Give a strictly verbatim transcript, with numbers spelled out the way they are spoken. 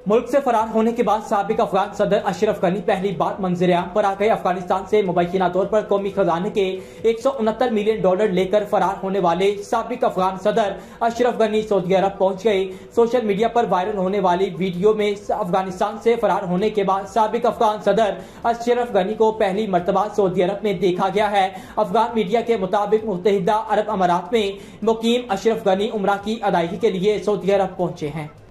मुल्क से फरार होने के बाद साबिक अफगान सदर अशरफ गनी पहली बार मंजर-ए-आम पर आ गए। अफगानिस्तान से मुबैना तौर पर कौमी खजाने के एक सौ उनहत्तर मिलियन डॉलर लेकर फरार होने वाले साबिक अफगान सदर अशरफ गनी सऊदी अरब पहुंच गए। सोशल मीडिया पर वायरल होने वाली वीडियो में अफगानिस्तान से फरार होने के बाद साबिक अफगान सदर अशरफ गनी को पहली मर्तबा सऊदी अरब में देखा गया है। अफगान मीडिया के मुताबिक मुत्तहिदा अरब अमारात में मुकीम अशरफ गनी उम्रा की अदायगी के लिए सऊदी अरब पहुंचे हैं।